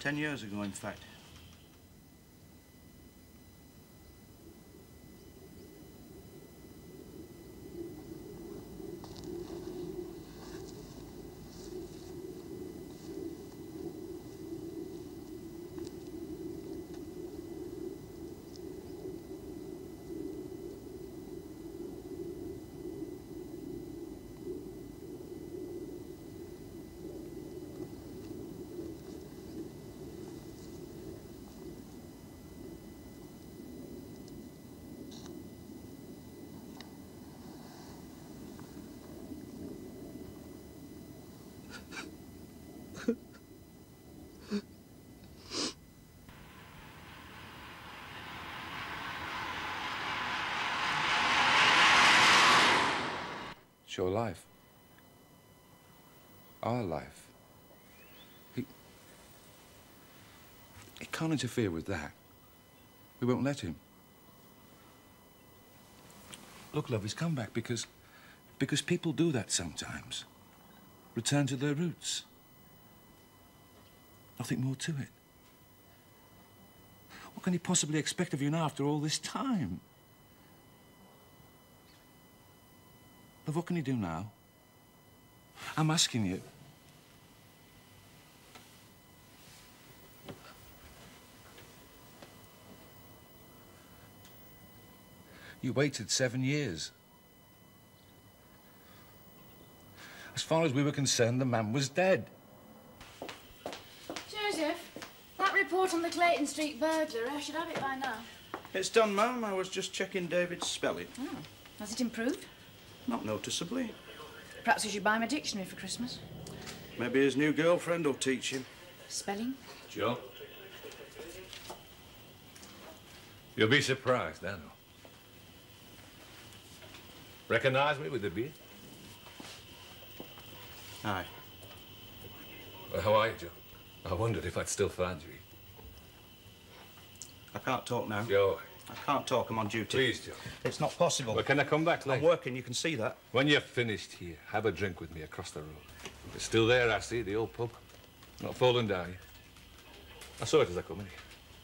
10 years ago, in fact. It's your life. Our life. He can't interfere with that. We won't let him. Look, love, he's come back because people do that sometimes. Return to their roots. Nothing more to it. What can he possibly expect of you now after all this time? Love, what can he do now? I'm asking you. You waited 7 years. As far as we were concerned, the man was dead. Joseph, that report on the Clayton Street burglary, I should have it by now. It's done, ma'am. I was just checking David's spelling. Oh, has it improved? Not noticeably. Perhaps we should buy him a dictionary for Christmas. Maybe his new girlfriend will teach him. Spelling? Joe? You'll be surprised, I know. Recognize me with the beard? Aye. Well, how are you, Joe? I wondered if I'd still find you. I can't talk now. Joe. I can't talk. I'm on duty. Please, Joe. It's not possible. Well, can I come back later? I'm working, you can see that. When you're finished here, have a drink with me across the road. It's still there, I see, the old pub. Not fallen down yet. I saw it as I come in here.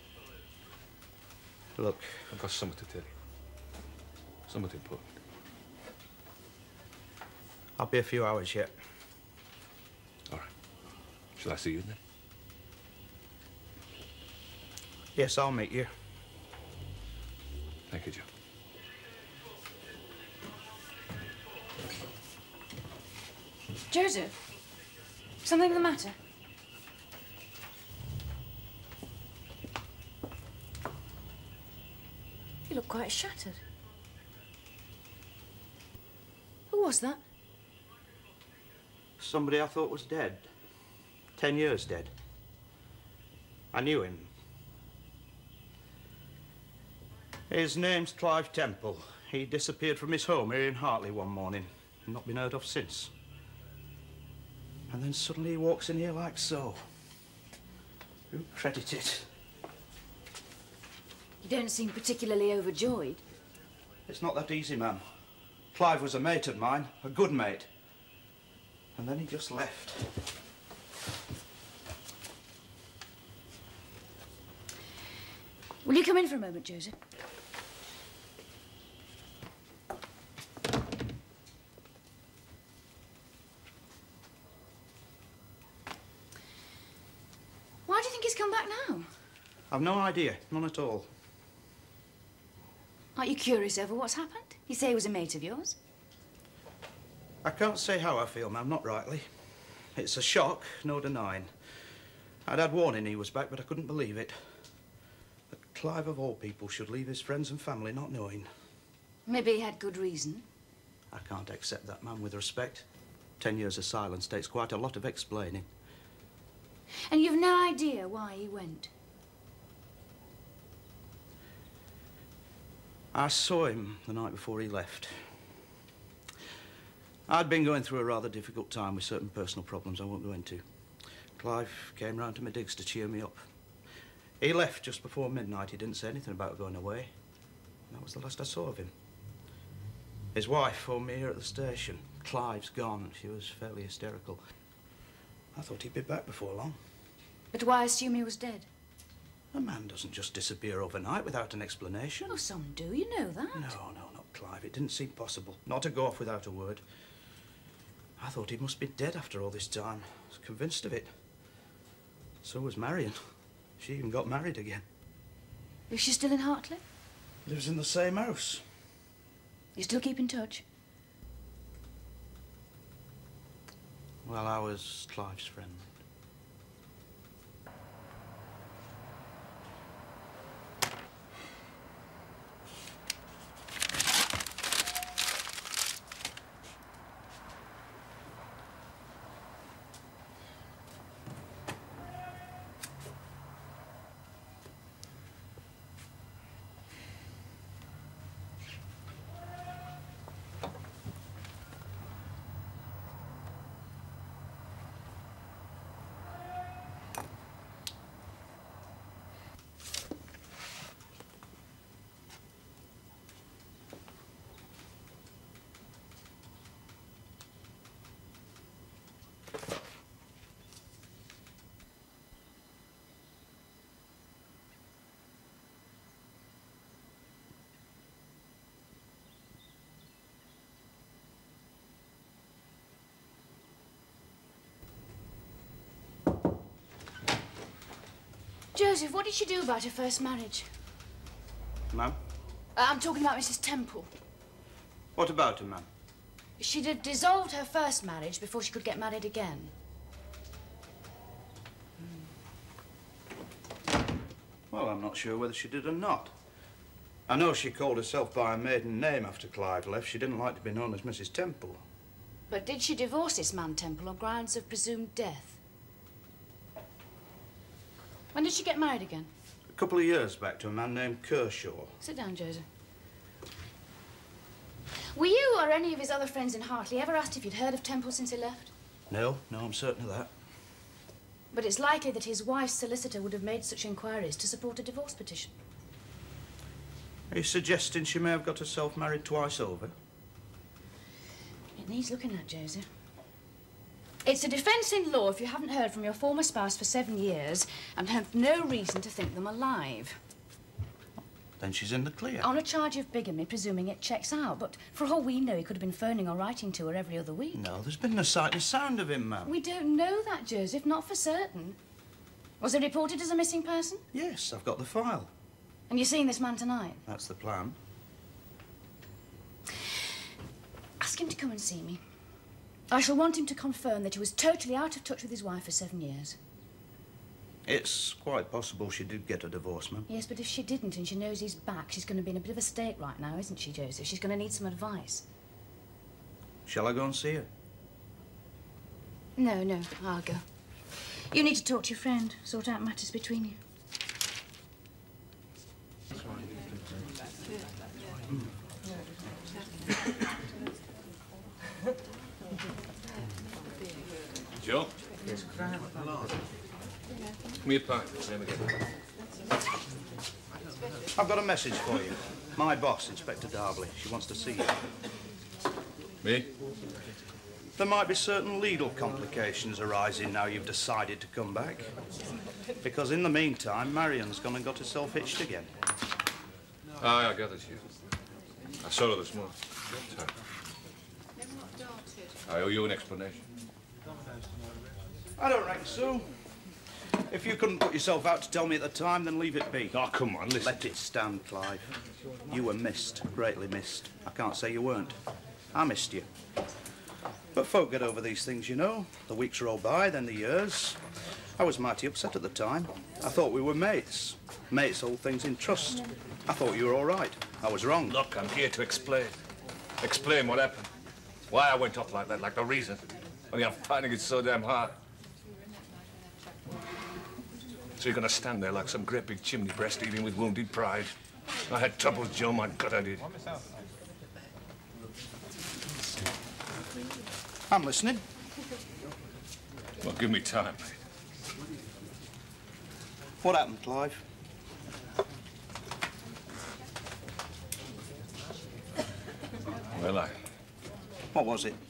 Look. I've got something to tell you. Something important. I'll be a few hours yet. All right. Shall I see you then? Yes, I'll meet you. Thank you, Joe. Joseph, something the matter? You look quite shattered. Who was that? Somebody I thought was dead. 10 years dead. I knew him. His name's Clive Temple. He disappeared from his home here in Hartley one morning and not been heard of since. And then suddenly he walks in here like so. Who'd credit it? You don't seem particularly overjoyed. It's not that easy, ma'am. Clive was a mate of mine, a good mate. And then he just left. Will you come in for a moment, Joseph? Why do you think he's come back now? I've no idea, none at all. Aren't you curious over what's happened? You say he was a mate of yours? I can't say how I feel, ma'am, not rightly. It's a shock, no denying. I'd had warning he was back, but I couldn't believe it. That Clive, of all people, should leave his friends and family not knowing. Maybe he had good reason. I can't accept that, ma'am, with respect. 10 years of silence takes quite a lot of explaining. And you've no idea why he went? I saw him the night before he left. I'd been going through a rather difficult time with certain personal problems I won't go into. Clive came round to my digs to cheer me up. He left just before midnight. He didn't say anything about going away. That was the last I saw of him. His wife phoned me here at the station. Clive's gone. She was fairly hysterical. I thought he'd be back before long. But why assume he was dead? A man doesn't just disappear overnight without an explanation. Oh, some do, you know that. No, not Clive. It didn't seem possible. Not to go off without a word. I thought he must be dead after all this time. I was convinced of it. So was Marion. She even got married again. Is she still in Hartley? Lives in the same house. You still keep in touch? Well, I was Clive's friend. Joseph, what did she do about her first marriage? Ma'am? I'm talking about Mrs. Temple. What about her, ma'am? She'd have dissolved her first marriage before she could get married again. Well, I'm not sure whether she did or not. I know she called herself by her maiden name after Clive left. She didn't like to be known as Mrs. Temple. But did she divorce this man Temple on grounds of presumed death? When did she get married again? A couple of years back to a man named Kershaw. Sit down, Joseph. Were you or any of his other friends in Hartley ever asked if you'd heard of Temple since he left? No, I'm certain of that. But it's likely that his wife's solicitor would have made such inquiries to support a divorce petition. Are you suggesting she may have got herself married twice over? It needs looking at, Joseph. It's a defence in law if you haven't heard from your former spouse for 7 years and have no reason to think them alive. Then she's in the clear. On a charge of bigamy, presuming it checks out. But for all we know, he could have been phoning or writing to her every other week. No, there's been no sight or sound of him, ma'am. We don't know that, Joseph, not for certain. Was he reported as a missing person? Yes, I've got the file. And you're seeing this man tonight? That's the plan. Ask him to come and see me. I shall want him to confirm that he was totally out of touch with his wife for 7 years. It's quite possible she did get a divorce, ma'am. Yes, but if she didn't and she knows he's back, she's going to be in a bit of a state right now, isn't she, Joseph? She's going to need some advice. Shall I go and see her? No, I'll go. You need to talk to your friend, sort out matters between you. Joe? Yes, give me a pint. Same again. I've got a message for you. My boss, Inspector Darbley. She wants to see you. Me? There might be certain legal complications arising now you've decided to come back. Because in the meantime, Marion's gone and got herself hitched again. Aye, I gathered you. I saw her this morning. Sorry. I owe you an explanation. I don't reckon so. If you couldn't put yourself out to tell me at the time, then leave it be. Oh, come on, listen. Let it stand, Clive. You were missed, greatly missed. I can't say you weren't. I missed you. But folk get over these things, you know. The weeks roll by, then the years. I was mighty upset at the time. I thought we were mates. Mates hold things in trust. I thought you were all right. I was wrong. Look, I'm here to explain. Explain what happened. Why I went off like that, like the reason. Only I'm finding it so damn hard. So you're gonna stand there like some great big chimney breast eating with wounded pride. I had troubles, Joe, my God, I did. I'm listening. Well, give me time, mate. What happened, Clive? Well, What was it?